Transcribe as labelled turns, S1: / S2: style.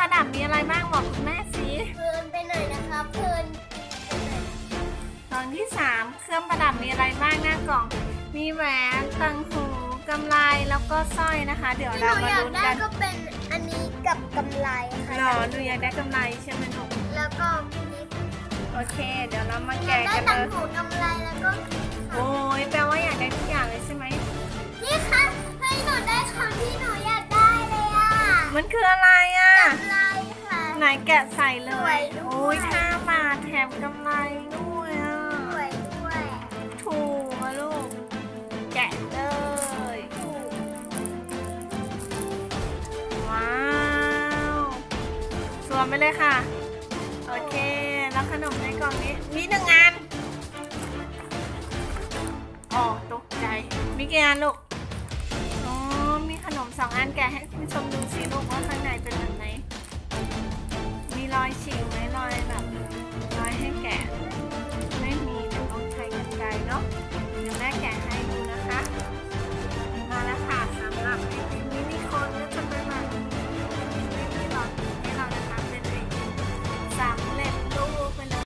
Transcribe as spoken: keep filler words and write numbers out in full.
S1: ประดับมีอะไรบ้างบอกคุณแม่สิ
S2: เพลินไปหน่อยนะคะเพลิน
S1: ตอนที่สามเครื่องประดับมีอะไรบ้างหน้ากล่องมีแหวนตังหูกำไรแล้วก็สร้อยนะคะ เดี๋ยวเรามาลุ้นกัน
S2: ก็เป็นอันนี้กับกำไรค่ะ
S1: หรอหนูอยากได้กำไรใช่ไหมลูก
S2: แล้วก็นี่
S1: โอเคเดี๋ยวเรามาแกะกันเลย
S2: ได้ตังหูกำไรแล้วก็
S1: โอ้ยแปลว่าอยากได้ทุกอย่างเลยใช่ไหม
S2: นี่ค่ะให้หนูได้คำที่หนูอยากได้เลยอ่ะ
S1: มันคืออะไรอ่ะ
S2: กำไรค่ะ
S1: ไหนแกะใส่เลยโอ้ยห้าบาทแถมกำไรด้วยอ่ะ
S2: สวยด้วย
S1: ถูกอ่ะลูกแกะเลยว้าวสวมไปเลยค่ะโอเคแล้วขนมในกล่องนี้มีหนึ่งอันอ๋อตกใจมีกี่อันลูกอ๋อมีขนมสองอันแกะให้คุณผู้ชมดูสิลูกว่าข